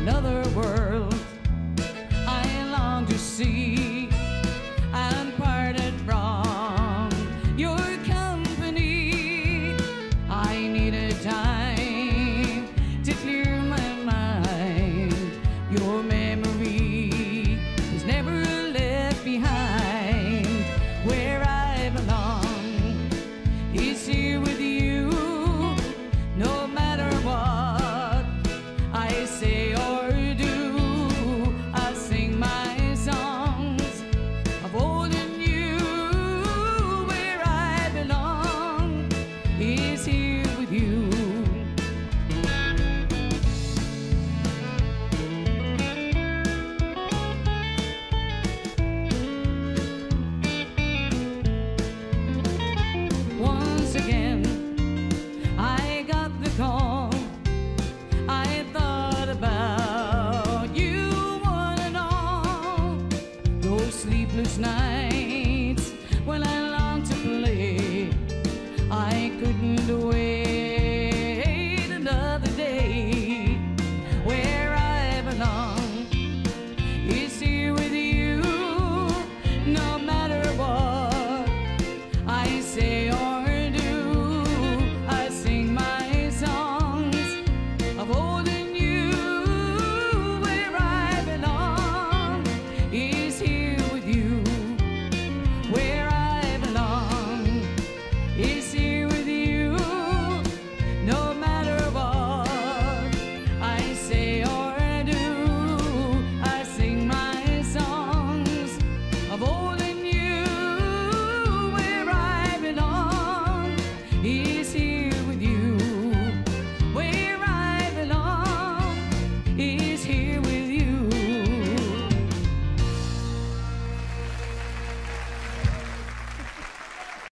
another world I long to see, and parted from your company. I needed time to clear my mind. Your memory was never left behind. Where I belong is here with you, no matter what I say or do. I'll sing my songs of old and new. Where I belong is here with you. Once again I got the call. I thought about you one and all. Those sleepless nights